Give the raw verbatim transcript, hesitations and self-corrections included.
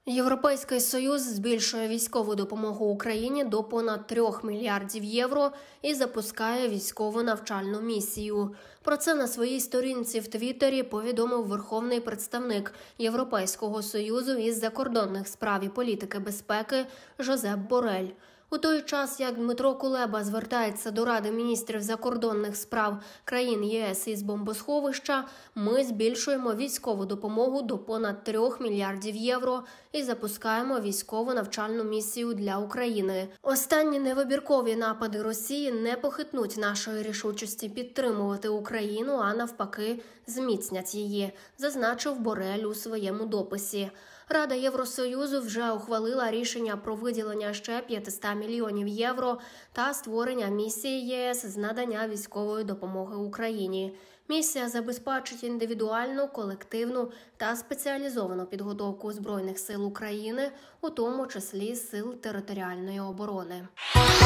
Європейський Союз збільшує військову допомогу Україні до понад трьох мільярдів євро і запускає військову навчальну місію. Про це на своїй сторінці в Твіттері повідомив верховний представник Європейського Союзу із закордонних справ і політики безпеки Жозеп Борель. У той час, як Дмитро Кулеба звертається до Ради міністрів закордонних справ країн ЄС із бомбосховища, ми збільшуємо військову допомогу до понад трьох мільярдів євро і запускаємо військову навчальну місію для України. Останні невибіркові напади Росії не похитнуть нашої рішучості підтримувати Україну, а навпаки зміцнять її, зазначив Борель у своєму дописі. Рада Євросоюзу вже ухвалила рішення про виділення ще п'ятсот мільйонів євро та створення місії ЄС з надання військової допомоги Україні. Місія забезпечить індивідуальну, колективну та спеціалізовану підготовку Збройних сил України, у тому числі Сил територіальної оборони.